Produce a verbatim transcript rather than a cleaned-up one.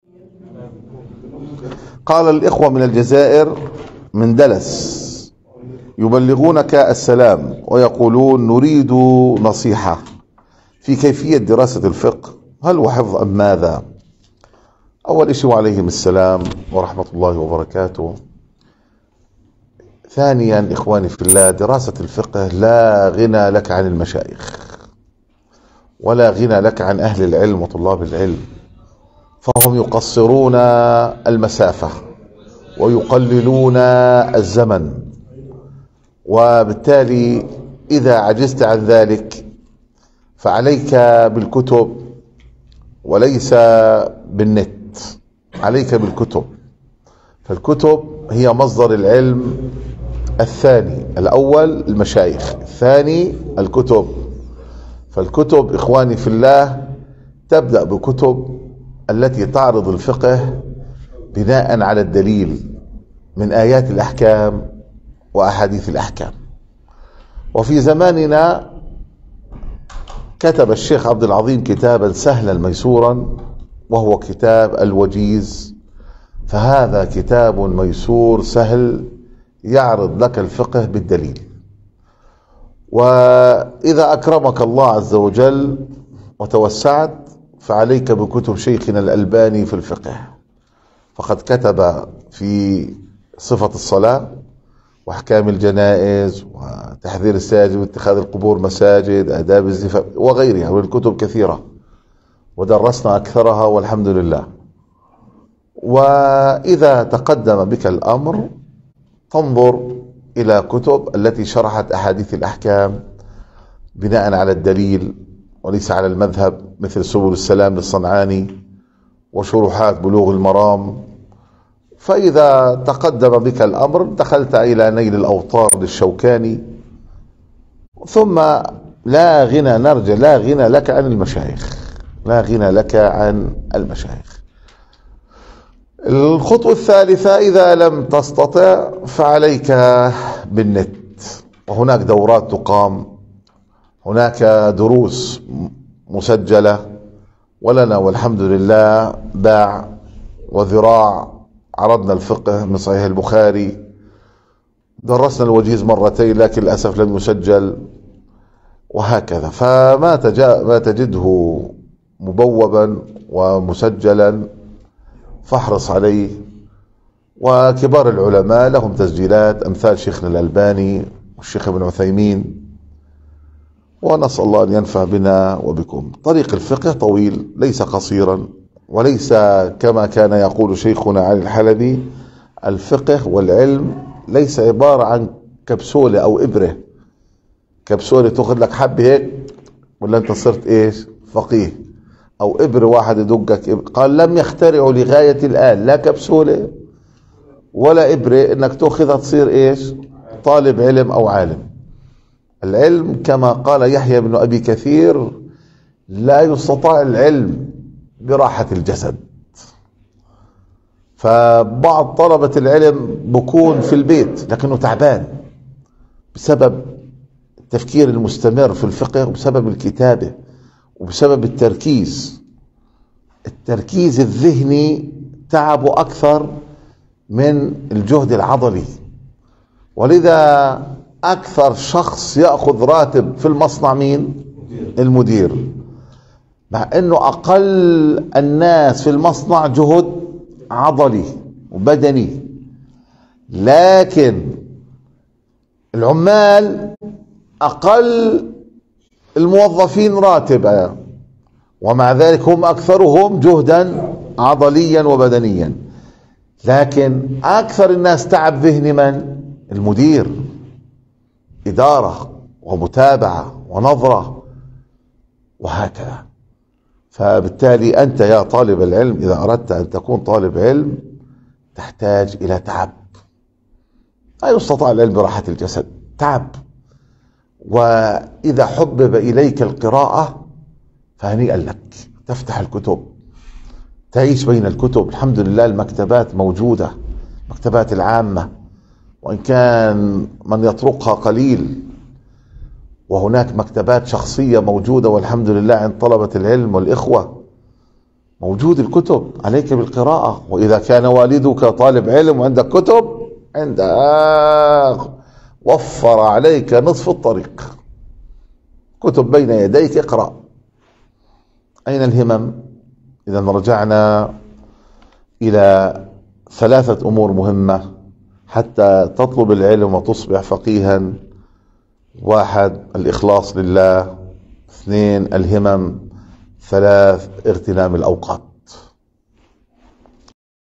قال الإخوة من الجزائر من دلس يبلغونك السلام ويقولون نريد نصيحة في كيفية دراسة الفقه، هل هو حفظ أم ماذا؟ أول شيء وعليهم السلام ورحمة الله وبركاته. ثانيا إخواني في الله، دراسة الفقه لا غنى لك عن المشايخ ولا غنى لك عن أهل العلم وطلاب العلم، فهم يقصرون المسافة ويقللون الزمن، وبالتالي إذا عجزت عن ذلك فعليك بالكتب وليس بالنت، عليك بالكتب. فالكتب هي مصدر العلم الثاني، الأول المشايخ، الثاني الكتب. فالكتب إخواني في الله تبدأ بكتب التي تعرض الفقه بناء على الدليل من آيات الأحكام وأحاديث الأحكام. وفي زماننا كتب الشيخ عبد العظيم كتابا سهلا ميسورا وهو كتاب الوجيز، فهذا كتاب ميسور سهل يعرض لك الفقه بالدليل. وإذا أكرمك الله عز وجل وتوسعت فعليك بكتب شيخنا الألباني في الفقه، فقد كتب في صفة الصلاة وأحكام الجنائز وتحذير الساجد واتخاذ القبور مساجد، آداب الزفاف وغيرها من الكتب كثيرة، ودرسنا أكثرها والحمد لله. وإذا تقدم بك الأمر تنظر إلى كتب التي شرحت أحاديث الأحكام بناء على الدليل وليس على المذهب، مثل سبل السلام للصنعاني وشروحات بلوغ المرام. فإذا تقدم بك الأمر دخلت إلى نيل الأوطار للشوكاني. ثم لا غنى نرجع لا غنى لك عن المشايخ، لا غنى لك عن المشايخ. الخطوة الثالثة، إذا لم تستطع فعليك بالنت، وهناك دورات تقام، هناك دروس مسجلة، ولنا والحمد لله باع وذراع. عرضنا الفقه من صحيح البخاري، درسنا الوجيز مرتين لكن للأسف لم يسجل، وهكذا. فما ما تجده مبوبا ومسجلا فاحرص عليه. وكبار العلماء لهم تسجيلات أمثال شيخنا الألباني والشيخ ابن عثيمين، ونسأل الله أن ينفع بنا وبكم. طريق الفقه طويل ليس قصيرا، وليس كما كان يقول شيخنا علي الحلبي، الفقه والعلم ليس عبارة عن كبسولة أو إبرة، كبسولة تأخذ لك حبة هيك ولا أنت صرت إيش فقيه، أو إبرة واحد يدقك. قال لم يخترعوا لغاية الآن لا كبسولة ولا إبرة إنك تأخذها تصير إيش طالب علم أو عالم. العلم كما قال يحيى بن أبي كثير لا يستطاع العلم براحة الجسد. فبعض طلبة العلم بكون في البيت لكنه تعبان بسبب التفكير المستمر في الفقه، وبسبب الكتابة، وبسبب التركيز. التركيز الذهني تعبه أكثر من الجهد العضلي، ولذا أكثر شخص يأخذ راتب في المصنع مين؟ المدير، مع أنه أقل الناس في المصنع جهد عضلي وبدني. لكن العمال أقل الموظفين راتبا، ومع ذلك هم أكثرهم جهدا عضليا وبدنيا. لكن أكثر الناس تعب ذهني من؟ المدير، إدارة ومتابعة ونظرة وهكذا. فبالتالي أنت يا طالب العلم إذا أردت أن تكون طالب علم تحتاج إلى تعب. لا يستطاع العلم براحة الجسد، تعب. وإذا حبب إليك القراءة فهنيئا لك، تفتح الكتب، تعيش بين الكتب. الحمد لله المكتبات موجودة، مكتبات العامة، وإن كان من يطرقها قليل، وهناك مكتبات شخصية موجودة والحمد لله عند طلبة العلم والإخوة. موجود الكتب، عليك بالقراءة. وإذا كان والدك طالب علم وعندك كتب، عندك وفر عليك نصف الطريق. كتب بين يديك، اقرأ. أين الهمم؟ إذا رجعنا إلى ثلاثة أمور مهمة حتى تطلب العلم وتصبح فقيها. واحد، الإخلاص لله. اثنين، الهمم. ثلاث، اغتنام الأوقات.